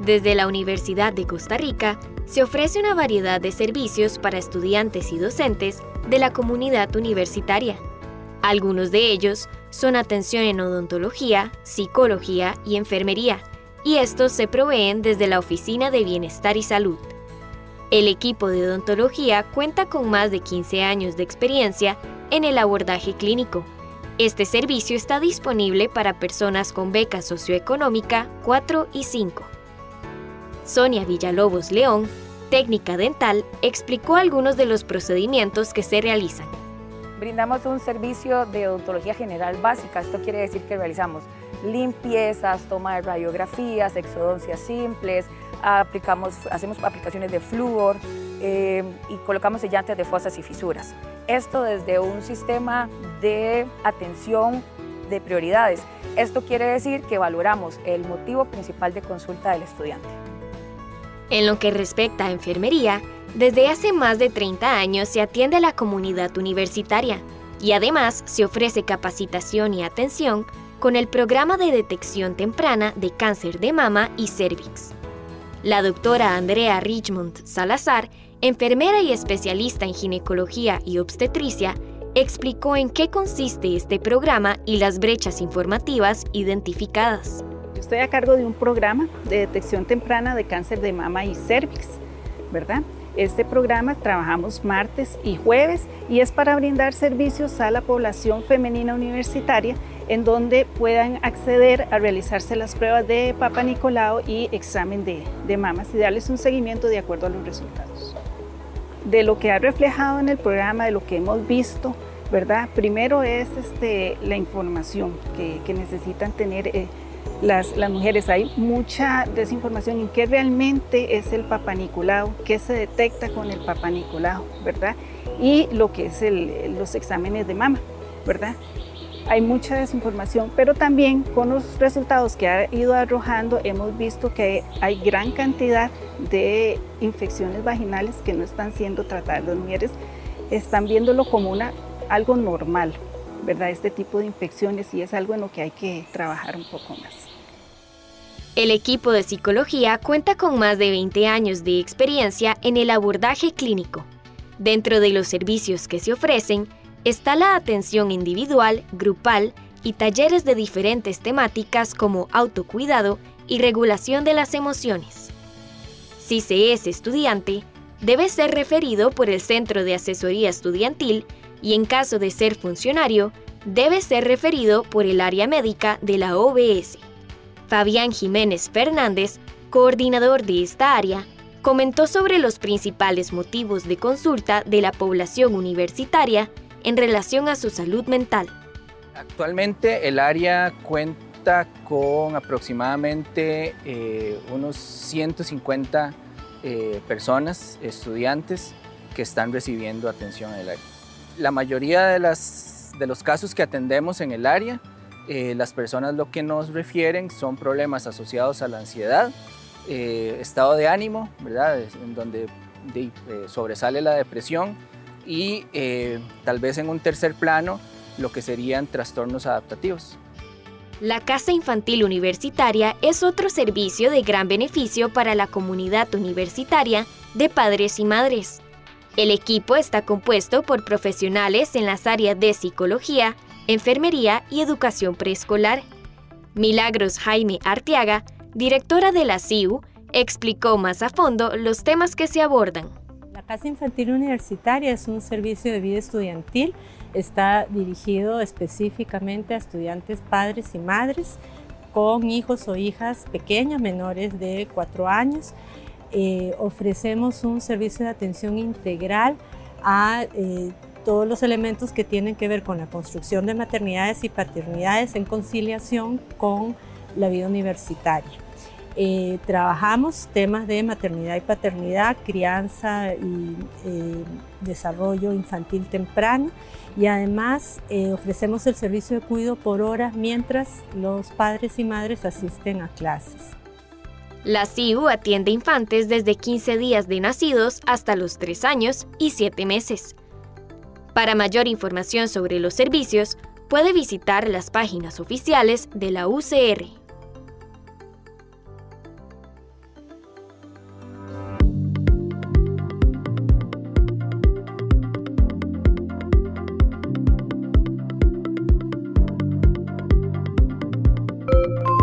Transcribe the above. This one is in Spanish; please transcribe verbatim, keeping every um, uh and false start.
Desde la Universidad de Costa Rica, se ofrece una variedad de servicios para estudiantes y docentes de la comunidad universitaria. Algunos de ellos son atención en odontología, psicología y enfermería, y estos se proveen desde la Oficina de Bienestar y Salud. El equipo de odontología cuenta con más de quince años de experiencia en el abordaje clínico. Este servicio está disponible para personas con beca socioeconómica cuatro y cinco. Sonia Villalobos León, técnica dental, explicó algunos de los procedimientos que se realizan. Brindamos un servicio de odontología general básica. Esto quiere decir que realizamos limpiezas, toma de radiografías, exodoncias simples, aplicamos, hacemos aplicaciones de flúor eh, y colocamos sellantes de fosas y fisuras. Esto desde un sistema de atención de prioridades. Esto quiere decir que valoramos el motivo principal de consulta del estudiante. En lo que respecta a enfermería, desde hace más de treinta años se atiende a la comunidad universitaria y además se ofrece capacitación y atención con el programa de detección temprana de cáncer de mama y cérvix. La doctora Andrea Richmond Salazar, enfermera y especialista en ginecología y obstetricia, explicó en qué consiste este programa y las brechas informativas identificadas. Yo estoy a cargo de un programa de detección temprana de cáncer de mama y cérvix, ¿verdad? Este programa trabajamos martes y jueves y es para brindar servicios a la población femenina universitaria en donde puedan acceder a realizarse las pruebas de Papa Nicolau y examen de, de mamas y darles un seguimiento de acuerdo a los resultados. De lo que ha reflejado en el programa, de lo que hemos visto, ¿verdad? Primero es este, la información que, que necesitan tener eh, Las, las mujeres. Hay mucha desinformación en qué realmente es el Papa Nicolau, qué se detecta con el Papa Nicolau, ¿verdad? Y lo que es el, los exámenes de mama, ¿verdad? Hay mucha desinformación, pero también con los resultados que ha ido arrojando hemos visto que hay gran cantidad de infecciones vaginales que no están siendo tratadas. Las mujeres están viéndolo como una, algo normal, ¿verdad? Este tipo de infecciones, y es algo en lo que hay que trabajar un poco más. El equipo de psicología cuenta con más de veinte años de experiencia en el abordaje clínico. Dentro de los servicios que se ofrecen está la atención individual, grupal y talleres de diferentes temáticas como autocuidado y regulación de las emociones. Si se es estudiante, debe ser referido por el Centro de Asesoría Estudiantil y en caso de ser funcionario, debe ser referido por el área médica de la O B S. Fabián Jiménez Fernández, coordinador de esta área, comentó sobre los principales motivos de consulta de la población universitaria en relación a su salud mental. Actualmente el área cuenta con aproximadamente eh, unos ciento cincuenta eh, personas, estudiantes, que están recibiendo atención en el área. La mayoría de, las, de los casos que atendemos en el área, eh, las personas lo que nos refieren son problemas asociados a la ansiedad, eh, estado de ánimo, ¿verdad? En donde de, eh, sobresale la depresión y eh, tal vez en un tercer plano lo que serían trastornos adaptativos. La Casa Infantil Universitaria es otro servicio de gran beneficio para la comunidad universitaria de padres y madres. El equipo está compuesto por profesionales en las áreas de psicología, enfermería y educación preescolar. Milagros Jaime Arteaga, directora de la C I U, explicó más a fondo los temas que se abordan. La Casa Infantil Universitaria es un servicio de vida estudiantil. Está dirigido específicamente a estudiantes padres y madres con hijos o hijas pequeñas, menores de cuatro años. Eh, ofrecemos un servicio de atención integral a eh, todos los elementos que tienen que ver con la construcción de maternidades y paternidades en conciliación con la vida universitaria. Eh, trabajamos temas de maternidad y paternidad, crianza y eh, desarrollo infantil temprano, y además eh, ofrecemos el servicio de cuidado por horas mientras los padres y madres asisten a clases. La C I U atiende infantes desde quince días de nacidos hasta los tres años y siete meses. Para mayor información sobre los servicios, puede visitar las páginas oficiales de la U C R. Música